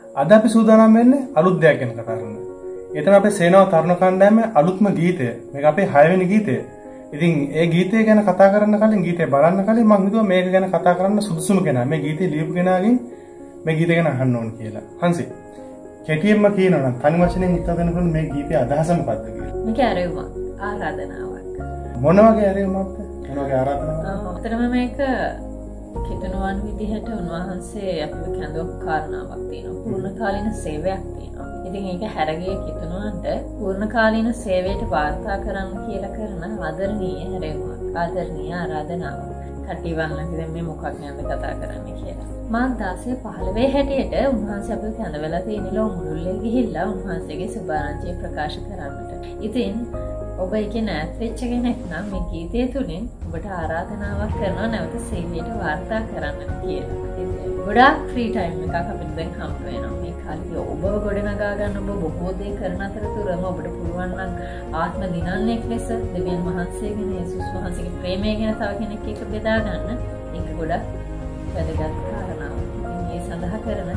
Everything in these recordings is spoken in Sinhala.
අද අපි සූදානම් වෙන්නේ අලුත් දෙයක් ගැන කතා කරන්න. ඒ තමයි අපේ සේනාව තරුණ කණ්ඩායමේ අලුත්ම ගීතය. මේක අපේ 6 වෙනි ගීතය. ඉතින් ඒ ගීතය ගැන කතා කරන්න කලින් ගීතය බලන්න කලින් මම හිතුවා මේක ගැන කතා කරන්න සුදුසුම කෙනා මේ ගීතය ලියපු කෙනාගෙන් මේ ගීතය ගැන අහන්න ඕන කියලා. හංසි. කෙටියෙන්ම කියනවා නම් තනි වචනෙන් හිතා ගන්නකොට මේ ගීතයේ අදහස මොකක්ද කියලා. මේක ආරයුමක් ආරාධනාවක්. මොන වගේ ආරයුමක්ද? මොන වගේ ආරාධනාවක්? අතරම මේක කිතුණුවන් විදිහට උන්වහන්සේ අපිට කැඳවපු කාරණාවක් තියෙනවා. පූර්ණ කාලීන සේවයක් තියෙනවා. ඉතින් ඒක හැරගිය කිතුණුවන්ට පූර්ණ කාලීන සේවයට වාර්තා කරන්න කියලා කරන ආදරණීය හැරයුමක්. ආදරණීය ආරාධනාවක්. කටිවන්නට දැන් මේ මොකක් නෑද කතා කරන්නේ කියලා. මාත් 16-15 හැටියට උන්වහන්සේ අපිව කැඳවලා තියෙන ලෝ මුළුල්ලේ ගිහිල්ලා උන්වහන්සේගේ සුභාරංචිය ප්‍රකාශ කරන්නට. ඉතින් ඔබ එකේ නැත් වෙච්ච කෙනෙක් නම් මේ ගීතය තුලින් ඔබට ආරාධනාවක් කරනවා නැවත සේවයට වාර්තා කරන්න කියලා. ගොඩාක් ෆ්‍රී ටයිම් එකක් අපිට දැන් හම්බ වෙනවා මේ කාලේ. ඔබව ගොඩනගා ගන්න ඔබ බොහෝ දේ කරන අතරතුරම ඔබට පුළුවන් නම් ආත්ම දිනන්නේක් ලෙස දෙවියන් වහන්සේගෙන යේසුස් වහන්සේගේ ප්‍රේමය ගැන තව කෙනෙක් එක්ක බෙදා ගන්න ඒක ගොඩක් වැදගත් කාරණාවක්. මේ සඳහා කරන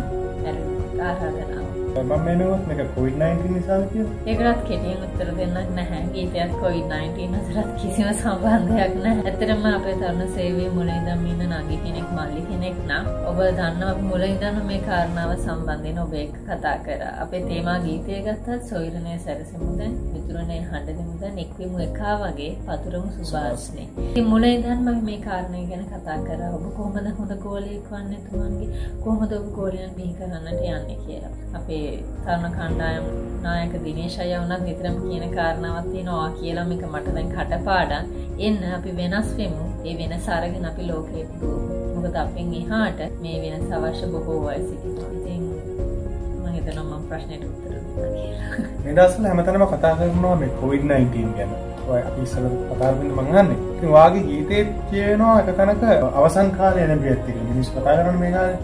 ආරාධනාව. මම මෙන්නවත් මේක COVID-19 නිසාද කියලා? ඒකටත් කෙටියෙන් උත්තර දෙන්නක් නැහැ. ගීතයත් COVID-19 අතරත් කිසිම සම්බන්ධයක් නැහැ. ඇත්තටම අපේ තරුණ සේවයේ මුලින් ඉඳන් ඉන්න නංගි කෙනෙක් මල්ලි කෙනෙක් නම් ඔබ දන්නවා අපි මුලින් ඉඳන් මේ කාරණාව සම්බන්ධයෙන් ඔබ එක්ක කතා කරා. අපේ තේමා ගීතය ගත්තත් සොයිරනේ සැරසෙමුද මිතුරනේ හඬෙමුද එක්වෙමු එකා වගේ පතුරමු සුභාස්නේ. ඉතින් මුලින් ඉඳන් මම මේ කාරණේ ගැන කතා කරා. ඔබ කොහොමද හොඳ ගෝලයෙක් වන්නේ තුමන්ගේ? කොහොමද ඔබ ගෝලයන් බිහි කරන්නට යන්නේ කියලා. අපේ තරුණ කණ්ඩායම් නායක දිනේෂ් අයියා වුණත් නිතරම කියන කාරණාවක් තියෙනවා කියලා මේක මට දැන් කටපාඩම් එන්න අපි වෙනස් වෙමු. ඒ වෙනස අරගෙන අපි ලෝකෙට දුවමු. මොකද අපෙන් එහාට මේ වෙනස අවශ්‍ය බොහෝ අය සිටිනවා. ඉතින් මම හිතනවා මම ප්‍රශ්නෙට උත්තර දුන්නා කියලා. මේ දවස්වල හැමතැනම කතා කරනවා මේ COVID-19 ගැන. ඔය අපි ඉස්සර කතා කරන්නේ මං අහන්නේ. ඉතින් වාගේ ගීතේ කියනවා එක තැනක අවසන් කාලේ නැඹියක් තියෙනවා. මිනිස්සු කතා කරන මේ කාලේ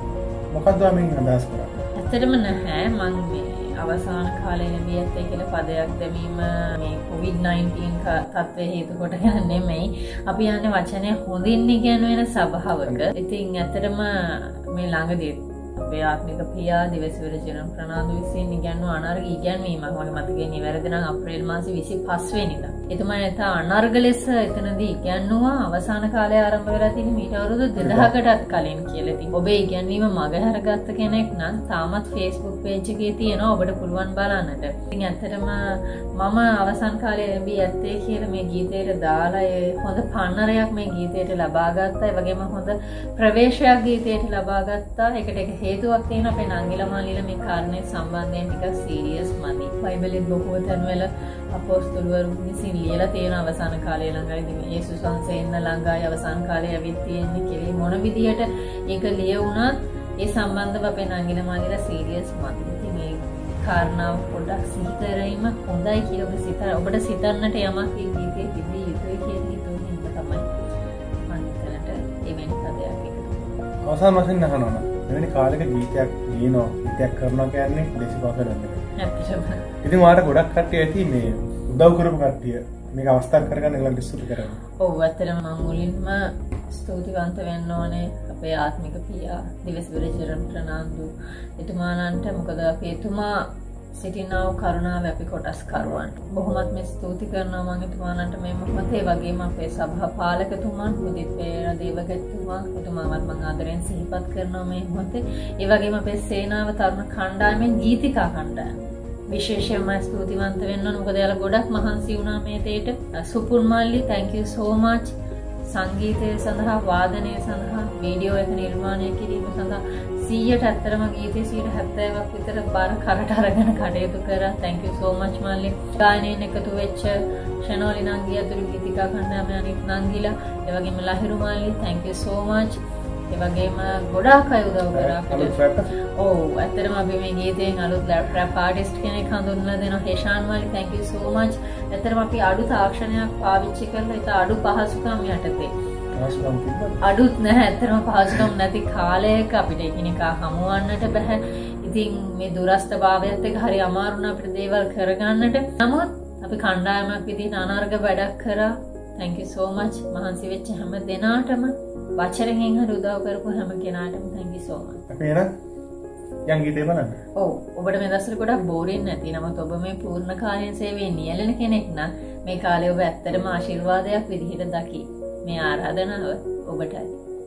මොකක්ද මේ අදහස් කරන්නේ? ඇත්තටම නැහැ මම මේ අවසාන කාලේ නෙවියත් කියලා පදයක් දැමීම මේ COVID-19 තත්ත්වයේ හේතු කොටගෙන නෙමෙයි. අපි යන්නේ වචනය හොඳින් ඉගෙන වෙන සභාවක. ඉතින් ඇත්තටම මේ ළඟදී අපේ ආත්මික පියා දිවසිවර ජන ප්‍රනාන්දු විසින් ඉගන්වු අනර්ග ඉගැන්වීමක් මගේ මතකයේ නිවැරදි නම් අප්‍රේල් මාසේ 25 වෙනිදා. එතුමා එත අනර්ග ලෙස එතනදී ඉගැන්වුවා අවසාන කාලය ආරම්භ වෙලා තියෙන මීට අවුරුදු 2000කටත් කලින් කියලා. ඉතින් ඔබේ ඉගැන්වීම මගහැරගත්ත කෙනෙක් නම් තාමත් Facebook page එකේ තියෙනවා ඔබට පුළුවන් බලන්නට. ඉතින් ඇත්තටම මම අවසාන කාලේ ලැබී ඇත්තේ කියලා මේ ගීතයට දාලා ඒ හොඳ පන්නරයක් මේ ගීතයට ලබා ගත්තා. ඒ වගේම හොඳ ප්‍රවේශයක් ගීතයට ලබා ගත්තා. ඒකට එක හේතුවක් තියෙන අපේ නංගිලා මාලිලා මේ කාරණේ සම්බන්ධයෙන් ටිකක් සීරියස් මදි. බයිබලෙත් බොහෝ තැන්වල අපොස්තලවරු විසින් ලියලා තියෙන අවසාන කාලය ළඟයි යේසුස් වහන්සේ එන්න ළඟයි අවසාන කාලේ ඇවිත් තියෙන්නේ කියලා මොන විදියට ඒක ලියුණත් ඒ සම්බන්ධව අපේ නංගිලා මාලිලා සීරියස් මදි. ඉතින් ඒ කාරණාව පොඩ්ඩක් සිහි කිරීම හොඳයි කියලා ඔබට සිතන්නට යමක් මේ ගීතයේ තිබී යුතුයි කියලා හිතුවෙ හින්දා තමයි මම හිතනට එවැනි පදයක් එකතු. අවසාන වශයෙන් අහනවා මෙවැනි කාලයක ගීතයක් ලියනවා ගීතයක් කරනවා කියන්නේ ලේසි පාසල නෙමෙයි. ඇත්තටම. ඉතින් ඔයාලට ගොඩක් කට්ටිය ඇති මේ උදව් කරපු කට්ටිය මේක අවස්ථාවක් කරගන්න ඒගොල්ලන්ට ස්තුති කරනවා. ඔව් ඇත්තටම මම මුලින්ම ස්තුතිවන්ත වෙන්න ඕනේ අපේ ආත්මික පියා දිවසිවර ජරම් ප්‍රනාන්දු එතුමාලන්ට. මොකද අපි එතුමා සිටිනා වූ කරුණාව අපි කොටස් කරුවන්. බොහොමත් මේ ස්තුති කරනවා මම එතුමාලන්ට මේ මොහොතේ. ඒ වගේම අපේ සභා පාලකතුමන් උදිත් පෙරේරා දේවගතුමා එතුමාවත් මම ආදරෙන් සිහිපත් කරනවා මේ මොහොතේ. ඒ වගේම අපේ සේනාව තරුණ කණ්ඩායමෙන් ගීතිකා කණ්ඩායම විශේෂයෙන්ම ස්තුතිවන්ත වෙන්න ඕන. මොකද එයාලා ගොඩක් මහන්සි වුණා මේ දෙයට. සුපුන් මල්ලි thank you so much. සංගීතය සඳහා වාදනය සඳහා වීඩියෝ එක නිර්මාණය කිරීම සඳහා 100ට ඇත්තරම ගීතේ 70ක් විතර බාර කරට අරගෙන කටයුතු කරා. thank you so much මල්ලි. ගායනයෙන් එකතු වෙච්ච ෂනෝලි නංගි අතුරු ගීතිකා කණ්ඩායමේ අනිත් නංගිලා ඒ වගේම ලහිරු මල්ලි thank you so much. ඒ වගේම ගොඩාක් අය උදව් කරා අපිට. ඔව් ඇත්තටම අපි මේ ගීතයෙන් අලුත් රැප් ආටිස්ට් කෙනෙක් හඳුන්වලා දෙනවා හේෂාන් මල්ලි thank you so much. ඇත්තටම අපි අඩු තාක්ෂණයක් පාවිච්චි කරලා ඒක අඩු පහසුකම් යටතේ අඩුත් නැහැ. ඇත්තටම පහසුකම් නැති කාලයක අපිට එකිනෙකා හමුවන්නට බෑ. ඉතින් මේ දුරස්ථභාවයත් එක්ක හරි අමාරු වුණා අපිට දේවල් කරගන්නට. නමුත් අපි කණ්ඩායමක් විදිහට අනර්ග වැඩක් කරා. thank you so much. මහන්සි වෙච්ච හැම දෙනාටම වචරකින් හරි උදව් කරපු හැම කෙනාටම thank you so much. අපි එන යන් ගීතේ බලන්න. ඔව් ඔබට මේ දවස්වල ගොඩක් බෝරින් නැති. නමුත් ඔබ මේ පූර්ණ කාලීන සේවයේ නියැලෙන කෙනෙක් නම් මේ කාලය ඔබ ඇත්තටම ආශිර්වාදයක් විදිහට දකි. මේ ආරාධනාව ඔබටයි.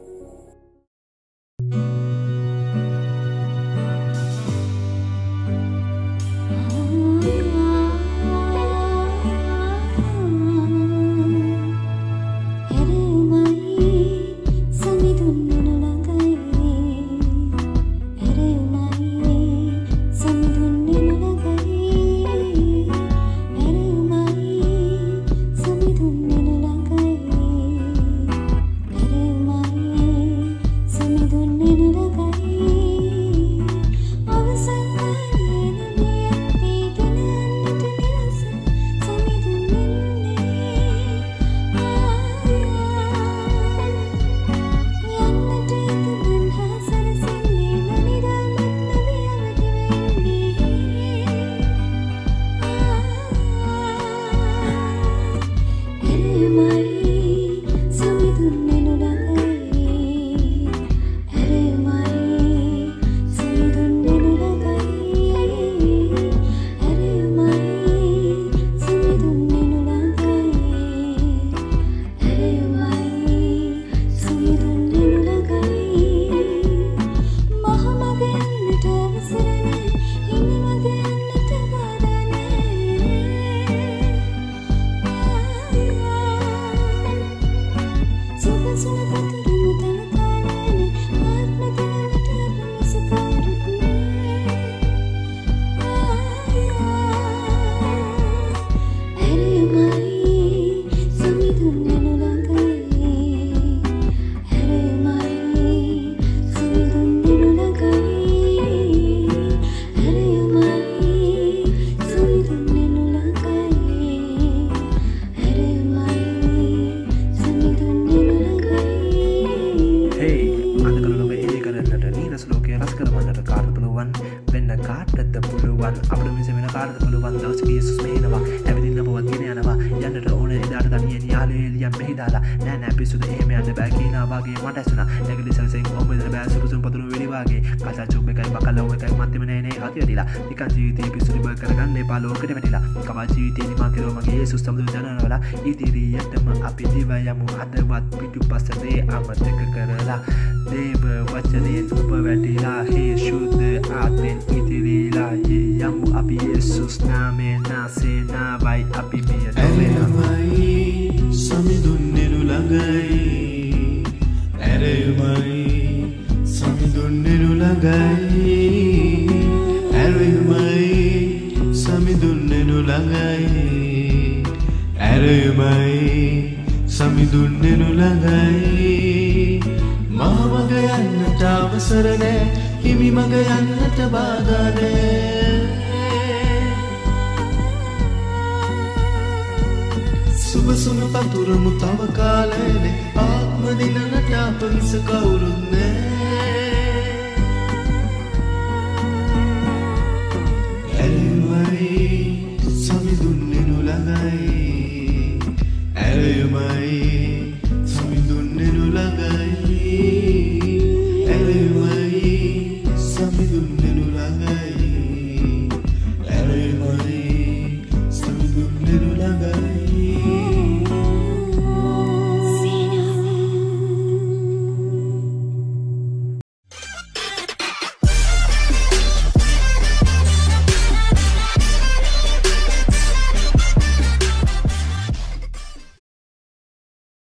ඉදිරියටම අපි දිව යමු අදවත් පිටුපසේ අමතක කරලා දේව වචනයෙන් ඔබ වැටිලා හේ ශුද්ධ ආත්මෙන් ඉදිරිලා යමු අපි යේසුස් නාමයෙන් නාසේනාවයි අපි මිය නොවෙනමයි සමිඳුන්නෙනු ළඟයි ඇරෙමයි සමිඳුන්නෙනු ළඟයි ඇරෙමයි සමිඳුන්නෙනු ළඟයි ඇරයමයි සමිඳුන්නෙනු ළඟයි මහ මග යන්නට අවසර නෑ හිමි මග යන්නට බාධා නෑ සුබ සුණු පතුරමු තව කාලෙනේ ආත්ම දිනනට අප මිස කවුරුත් නෑ